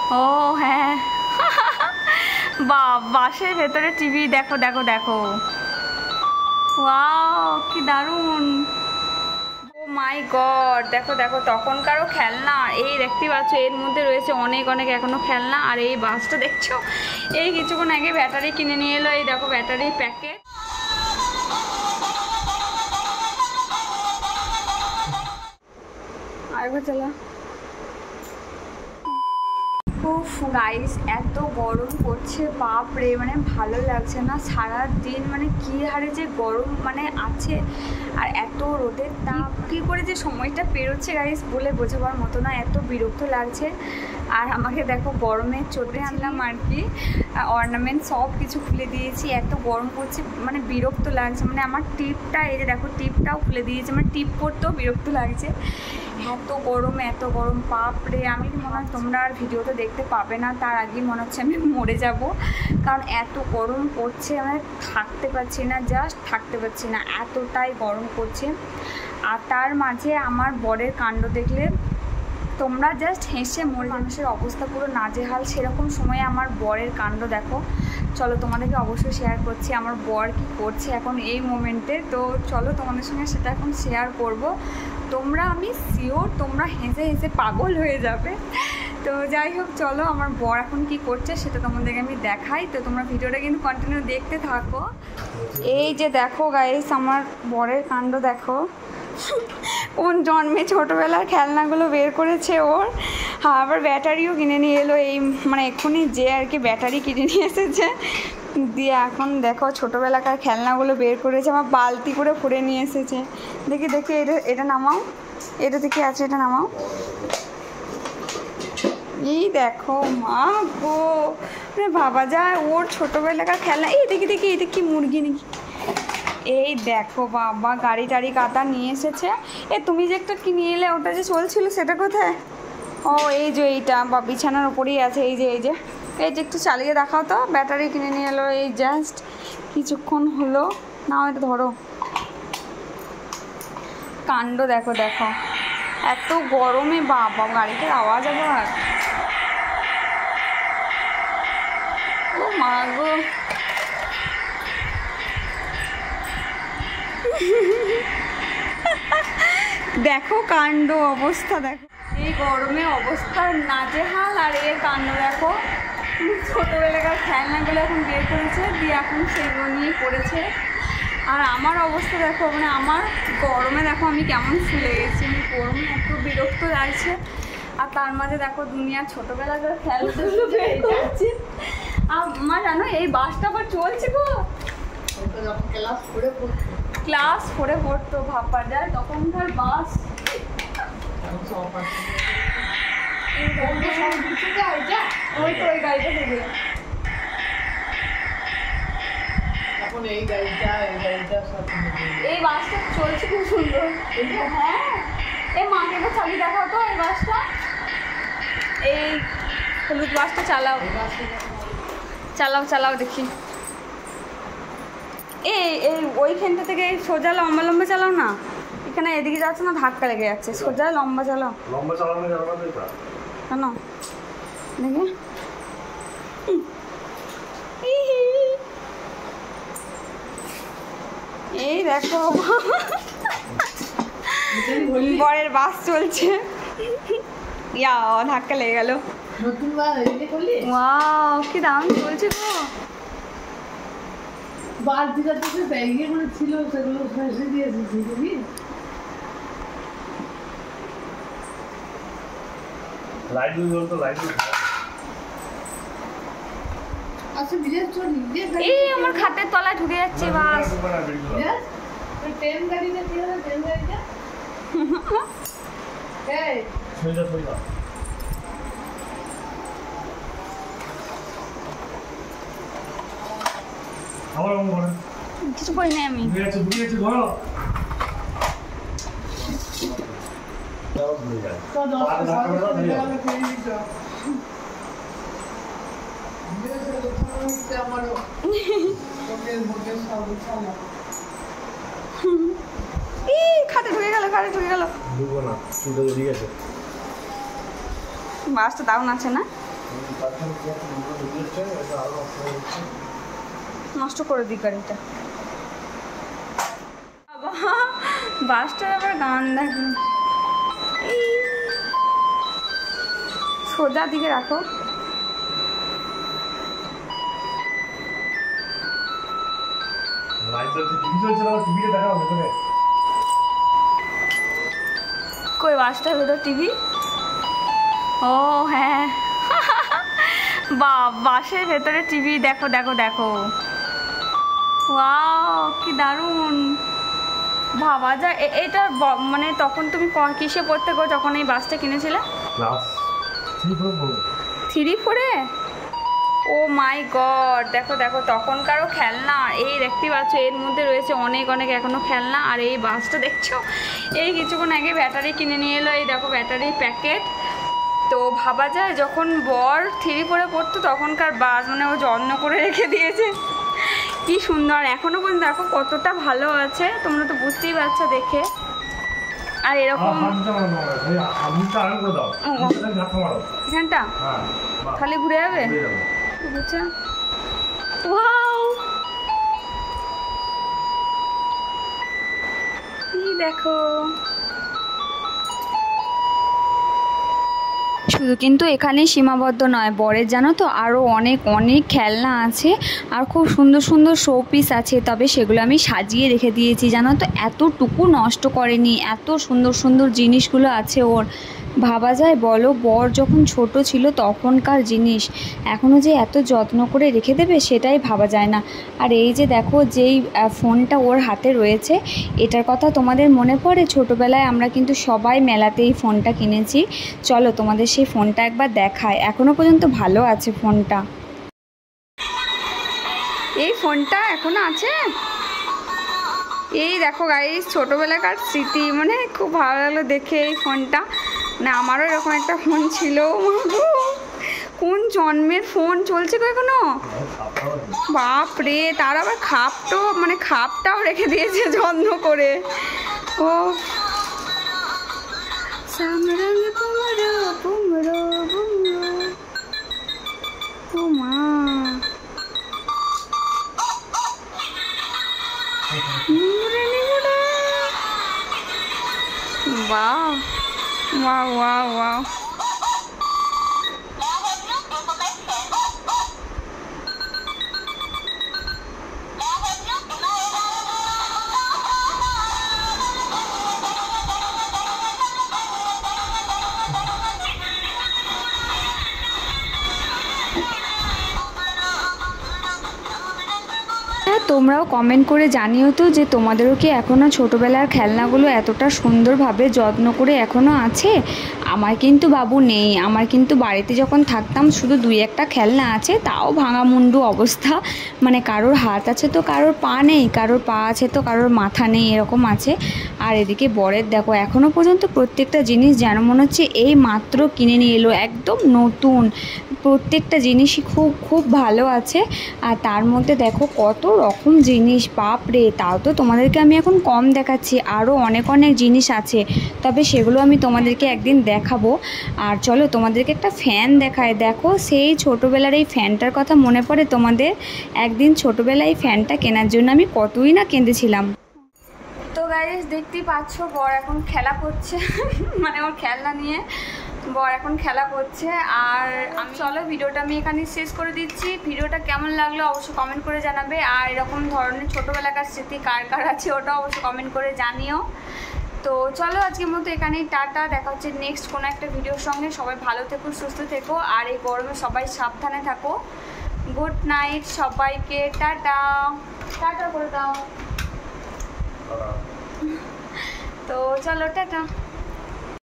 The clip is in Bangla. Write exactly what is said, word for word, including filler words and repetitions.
ও হ্যাঁ, বা বাসের ভেতরে টিভি, দেখো দেখো দেখো, ওয়াও কি দারুণ। ও মাই গড, দেখো দেখো তখনকারও খেলনা, এই দেখতে পাচ্ছ এর মধ্যে রয়েছে অনেক অনেক এখনো খেলনা। আর এই বাসটা দেখছো, এই কিছুক্ষণ আগে ব্যাটারি কিনে নিয়ে এলো, এই দেখো ব্যাটারির প্যাকেট। আরেকবার চালা। উফ গাইস, এত গরম করছে বাপরে, মানে ভালো লাগছে না। সারা দিন মানে কী হারে যে গরম মানে আছে, আর এত রোদের তাপ, কী করে যে সময়টা পেরোচ্ছে গাইস বলে বোঝাবার মতো না, এত বিরক্ত লাগছে। আর আমাকে দেখো গরমে চলে আনলাম আর কি, অর্নামেন্ট সব কিছু খুলে দিয়েছি, এত গরম করছে মানে বিরক্ত লাগছে। মানে আমার টিপটা, এই যে দেখো টিপটাও খুলে দিয়েছি, মানে টিপ পরতেও বিরক্ত লাগছে, এত গরম এত গরম বাপরে। আমি মনে হয় তোমরা আর ভিডিওতে দেখতে পাবে না, তার আগেই মনে হচ্ছে আমি মরে যাব, কারণ এত গরম করছে, আমি থাকতে পারছি না, জাস্ট থাকতে পারছি না, এতটাই গরম করছে। আর তার মাঝে আমার বরের কাণ্ড দেখলে তোমরা জাস্ট হেসে মরে, মানুষের অবস্থা পুরো নাজেহাল, সেরকম সময়ে আমার বরের কাণ্ড দেখো। চলো তোমাদেরকে অবশ্যই শেয়ার করছি আমার বর কি করছে এখন এই মোমেন্টে, তো চলো তোমাদের সঙ্গে সেটা এখন শেয়ার করব। তোমরা, আমি শিওর তোমরা হেসে হেসে পাগল হয়ে যাবে। তো যাই হোক, চলো আমার বর এখন কি করছে সেটা তোমাদেরকে আমি দেখাই, তো তোমরা ভিডিওটা কিন্তু কন্টিনিউ দেখতে থাকো। এই যে দেখো গাইস, আমার বরের কাণ্ড দেখো, কোন জন্মে ছোটোবেলার খেলনাগুলো বের করেছে ওর। হ্যাঁ, আবার ব্যাটারিও কিনে নিয়ে এলো, এই মানে এক্ষুনি যে আর কি ব্যাটারি কিনে নিয়ে এসেছে, দিয়ে এখন দেখো ছোটোবেলাকার খেলনাগুলো বের করেছে, আমার বালতি করে ভরে নিয়ে এসেছে। দেখি দেখি এটা এটা নামাও, এটা থেকে আছে, এটা নামাও। এই দেখো মা গো, মানে ভাবা যায় ওর ছোটোবেলাকার খেলনা। এই দেখি দেখি এটা কি মুরগি নাকি, এই দেখো বাবা গাড়ি টাড়ি কাতা নিয়ে এসেছে। এ তুমি যে একটা কি নিয়ে এলে, ওটা যে চলছিল সেটা কোথায়? ও এই যে এইটা, বা বিছানার উপরেই আছে, এই যে এই যে এই যে একটু চালিয়ে দেখাও তো। ব্যাটারি কিনে নিয়ে এলো এই জাস্ট কিছুক্ষণ হলো, নাও এটা ধরো। কাণ্ড দেখো দেখো, এত গরমে বাবা গাড়িটার আওয়াজ আবার, ও মা গো। দেখো কাণ্ড অবস্থা দেখো, এই গরমে অবস্থা নাজেহাল, আর এর কাণ্ড দেখো। ছোটোবেলাকার খেলনাগুলো এখন বের করেছে, দিয়ে এখন সেগুলো নিয়ে পড়েছে। আর আমার অবস্থা দেখো, মানে আমার গরমে দেখো আমি কেমন ফুলে গেছি, আমি গরমে এত বিরক্ত লাগছে। আর তার মাঝে দেখো দুনিয়ার ছোটোবেলাকার খেলনাগুলো বের করছে। আর মা জানো এই বাসটা আবার চলছে গো, ক্লাস ফোরে পড়তো, ক্লাস ফোরে পড়তো ভাবা যায় তখনকার বাস। ওই তো ওই গাড়িটা থেকে এখন এই গাড়িটা, এই গাড়িটা এই বাসটা চলছে খুব সুন্দর। হ্যাঁ, এই মাকে একবার চালিয়ে দেখাও তো এই বাসটা, এই হলুদ বাসটা চালাও, চালাও চালাও দেখি। এই এই ওইখানটা থেকে সোজা লম্বা লম্বা চালাও না, এখানে এদিকে যাচ্ছে না, ধাক্কা লেগে যাচ্ছে, সোজা লম্বা চালাও। লম্বা চালানো যাবে না কেন দেখি। এই দেখো বরের বাস চলছে, ইয়া ধাক্কা লেগে গেল। ওয়াও কি দারুণ চলছে গো। বালতিটার থেকে ব্যাগগুলো ছিল সেগুলো ফেসে দিয়েছি, বুঝলি? লাইট জ্বল তো, লাইট আচ্ছা বিজয় চল নিজে। এই আমার খাটের তলায় ঢুকে যাচ্ছে বাস। ট্রেন গাড়িটা কি হলো, ট্রেন গাড়িটা এই সোজা সোজা আমার মনে কিছু করি না আমি, বুঝেছি বুঝেছি ধরো দাও ভুলে যায় তো দশ টাকা দিয়ে আমি ফেরি দিতে মেরে আমারও ওকে মোটে সব চালা। এই খাটে ঢুকে গেল, খাটে ঢুকে গেল, ঢুকবো না, শুধু জড়িয়ে গেছে। বাসটা দারুণ আছে না, নষ্ট করে দিই গাড়িটা। বাসটার আবার গান দেখেন, সোজা দিকে রাখো। কই বাসটার ভেতর টিভি? ও হ্যাঁ, বা বাসের ভেতরে টিভি। দেখো দেখো দেখো, ওয়াও কি দারুণ। ভাবা যায় এটা মানে তখন তুমি কিসে পড়তে গো যখন এই বাসটা কিনেছিলে? থ্রি ফোরে? ও মাই গড, দেখো দেখো তখনকারও খেলনা। এই দেখতে পাচ্ছ এর মধ্যে রয়েছে অনেক অনেক এখনো খেলনা। আর এই বাসটা দেখছো, এই কিছুক্ষণ আগে ব্যাটারি কিনে নিয়ে এলো। এই দেখো ব্যাটারি প্যাকেট। তো ভাবা যায় যখন বর থ্রি ফোরে পড়তো তখনকার বাস, মানে ও যত্ন করে রেখে দিয়েছে। কি সুন্দর, এখনো পর্যন্ত দেখো কতটা ভালো আছে, তোমরা তো বুঝতেই পারছো দেখে। আর এরকম এখানটা খালি ঘুরে যাবে, বুঝছো? ওয়াও এই দেখো। শুধু কিন্তু এখানে সীমাবদ্ধ নয়, বরের জানো তো আরও অনেক অনেক খেলনা আছে আর খুব সুন্দর সুন্দর শো পিস আছে। তবে সেগুলো আমি সাজিয়ে রেখে দিয়েছি জানো তো, এতটুকু নষ্ট করেনি। এত সুন্দর সুন্দর জিনিসগুলো আছে ওর। ভাবা যায় বলো, বর যখন ছোট ছিল তখনকার জিনিস এখনও যে এত যত্ন করে রেখে দেবে সেটাই ভাবা যায় না। আর এই যে দেখো যেই ফোনটা ওর হাতে রয়েছে, এটার কথা তোমাদের মনে পড়ে? ছোটোবেলায় আমরা কিন্তু সবাই মেলাতে এই ফোনটা কিনেছি। চলো তোমাদের সেই ফোনটা একবার দেখায়, এখনও পর্যন্ত ভালো আছে ফোনটা। এই ফোনটা এখনও আছে। এই দেখো গাইস, ছোটোবেলাকার স্মৃতি, মানে খুব ভালো লাগলো দেখে এই ফোনটা। না আমারও এরকম একটা ফোন ছিল। কোন জন্মের ফোন চলছে গো এখনো? বাপ রে, তার আবার খাপটো মানে খাপটাও রেখে দিয়েছে যত্ন করে। ও মা, বাহ ওয়াও ওয়াও ওয়াও। তোমরাও কমেন্ট করে জানিও তো যে তোমাদেরও কি এখনও ছোটোবেলার খেলনাগুলো এতটা সুন্দরভাবে যত্ন করে এখনও আছে? আমার কিন্তু বাবু নেই। আমার কিন্তু বাড়িতে যখন থাকতাম শুধু দুই একটা খেলনা আছে, তাও ভাঙা মুন্ডু অবস্থা। মানে কারোর হাত আছে তো কারোর পা নেই, কারোর পা আছে তো কারোর মাথা নেই, এরকম আছে। আর এদিকে বরের দেখো এখনও পর্যন্ত প্রত্যেকটা জিনিস যেন মনে হচ্ছে এই মাত্র কিনে নিয়ে এলো, একদম নতুন। প্রত্যেকটা জিনিসই খুব খুব ভালো আছে। আর তার মধ্যে দেখো কত রকম জিনিস, বাপ রে। তাও তো তোমাদেরকে আমি এখন কম দেখাচ্ছি, আরও অনেক অনেক জিনিস আছে, তবে সেগুলো আমি তোমাদেরকে একদিন দেখাবো। আর চলো তোমাদেরকে একটা ফ্যান দেখায়। দেখো সেই ছোটোবেলার এই ফ্যানটার কথা মনে পড়ে তোমাদের? একদিন ছোটোবেলায় এই ফ্যানটা কেনার জন্য আমি কতই না কেঁদেছিলাম। তো গাইস দেখতেই পাচ্ছ বর এখন খেলা করছে, মানে ওর খেলনা নিয়ে বর এখন খেলা করছে। আর আমি চলো ভিডিওটা আমি এখানে শেষ করে দিচ্ছি। ভিডিওটা কেমন লাগলো অবশ্যই কমেন্ট করে জানাবে। আর এরকম ধরনের ছোটোবেলাকার স্মৃতি কার কার আছে ওটাও অবশ্যই কমেন্ট করে জানিও। তো চলো আজকের মতো এখানেই টাটা, দেখা হচ্ছে নেক্সট কোনো একটা ভিডিওর সঙ্গে। সবাই ভালো থেকো, সুস্থ থেকো, আর এই গরমে সবাই সাবধানে থাকো। গুড নাইট সবাইকে, টাটা টাটা করে দাও। তো চলো টাটা।